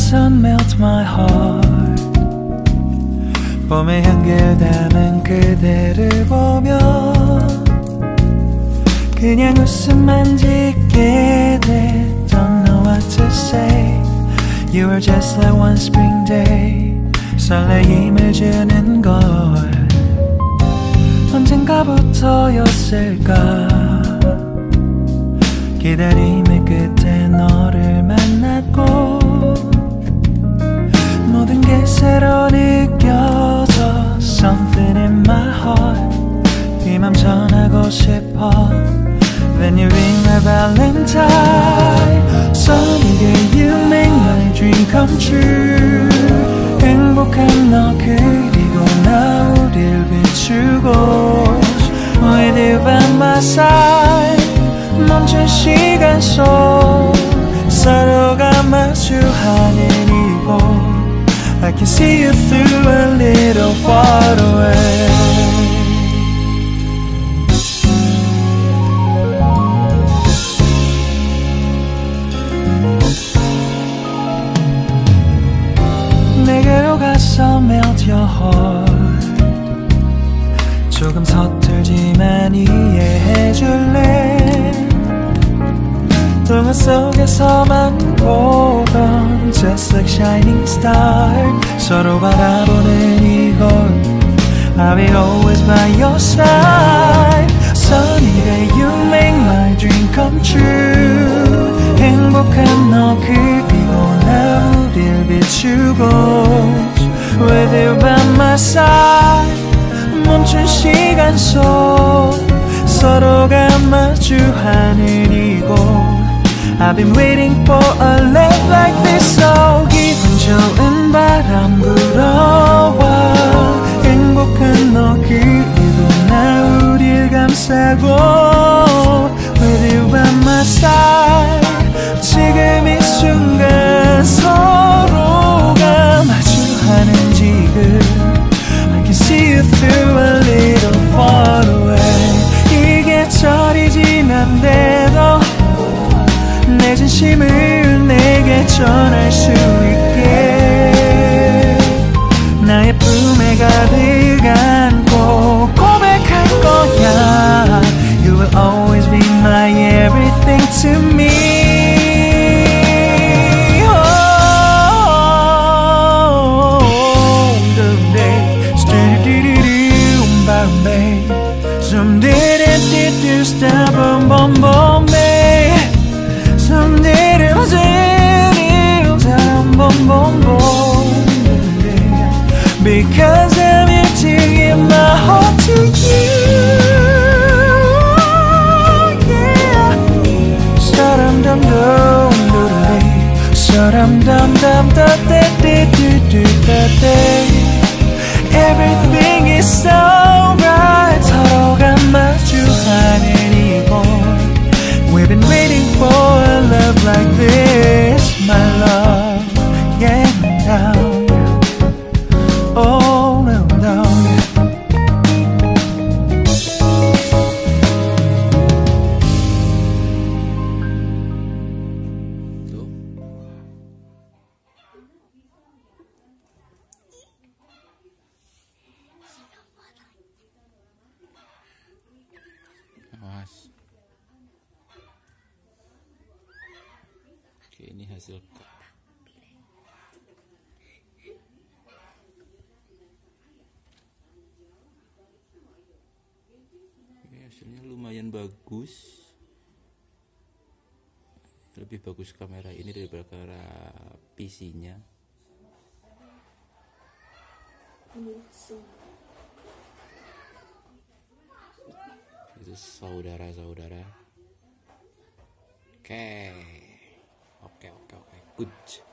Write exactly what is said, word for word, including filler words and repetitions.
sun melt my heart. 봄의 향기를 담은 그대를 보며 그냥 웃음만 짓게 돼. Don't know what to say. You were just like one spring day. 설레임을 주는 걸 언젠가부터였을까. 기다림의 끝에 너를 만났고 모든 게 새로 느껴져. Something in my heart. 네 맘 전하고 싶어. Then you ring my valentine. Sunny day you make my dream come true. 행복한 너 그리고 나 우릴 비추고 With you by my side. 멈춘 시간 속 서로가 마주하는 이곳 I can see you through a little far away. 내게로 가서 melt your heart. 조금 서툴지만 이해해줄래. 동화 속에서만 보던 Just like shining star. 서로 바라보는 이곳 I will always by your side. Sunny day you make my dream come true. 행복한 너 그리고 나 우릴 비추고 With you by my side. 멈춘 시간 속 서로가 마주하는 이곳 I've been waiting for a love like this. So 기분 좋은 바람 불어와 행복한 너 그리고 나 우릴 감싸고 With you by my side. 지금 이 순간 서로가 마주하는 지금 I can see you through a little far away. 이게 철이 지난데도 내 진심을 내게 전할 수 있게 나의 품에 가득 안고 고백할 거야. You will always be my everything to me. Some didn't do stop boom boom boom babe. Some didn't do stop boom boom boom babe. Because I'm here to give my heart to you. Yeah. Sa-dum dum dum dum sa-dum dum dum da da da da da da. Everything is so right. 서로가 마주하는 이곳 We've been waiting for a love like this. My love, yeah, down. Oh, no, no. Oke, ini hasil Oke, hasilnya lumayan bagus. Lebih bagus kamera ini daripada kamera P C-nya. Itu saudara-saudara. Oke. Oke, oke, oke. Good.